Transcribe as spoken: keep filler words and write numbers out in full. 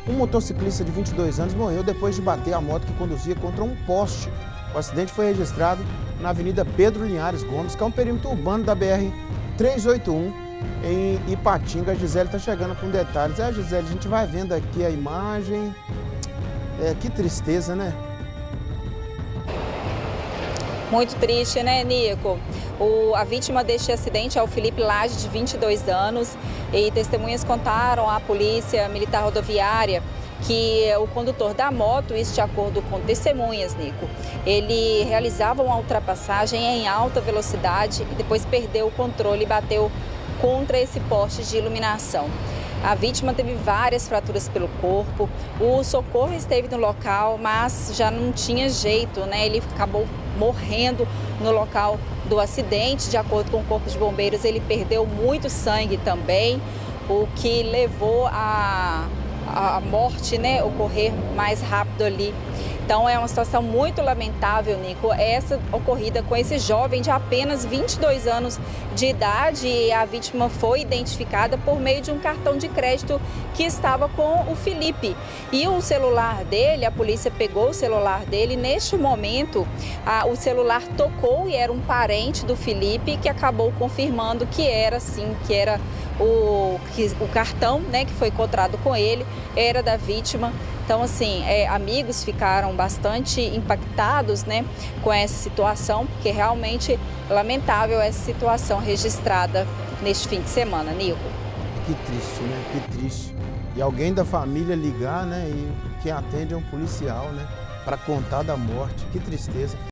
Um motociclista de vinte e dois anos morreu depois de bater a moto que conduzia contra um poste. O acidente foi registrado na Avenida Pedro Linhares Gomes, que é um perímetro urbano da B R trezentos e oitenta e um, em Ipatinga. A Gisele está chegando com detalhes. É, Gisele, a gente vai vendo aqui a imagem. É, que tristeza, né? Muito triste, né, Nico? O, a vítima deste acidente é o Felipe Lage, de vinte e dois anos, e testemunhas contaram à Polícia Militar Rodoviária que o condutor da moto, isso de acordo com testemunhas, Nico, ele realizava uma ultrapassagem em alta velocidade e depois perdeu o controle e bateu contra esse poste de iluminação. A vítima teve várias fraturas pelo corpo, o socorro esteve no local, mas já não tinha jeito, né? Ele acabou morrendo no local do acidente. De acordo com o Corpo de Bombeiros, ele perdeu muito sangue também, o que levou a, a morte, né, ocorrer mais rápido ali. Então é uma situação muito lamentável, Nico, essa ocorrida com esse jovem de apenas vinte e dois anos de idade, e a vítima foi identificada por meio de um cartão de crédito que estava com o Felipe. E o celular dele, a polícia pegou o celular dele, e neste momento a, o celular tocou e era um parente do Felipe que acabou confirmando que era sim, que era o, que, o cartão, né, que foi encontrado com ele, era da vítima. Então, assim, é, amigos ficaram bastante impactados, né, com essa situação, porque realmente lamentável essa situação registrada neste fim de semana, Nico. Que triste, né? Que triste. E alguém da família ligar, né, e quem atende é um policial, né, para contar da morte. Que tristeza.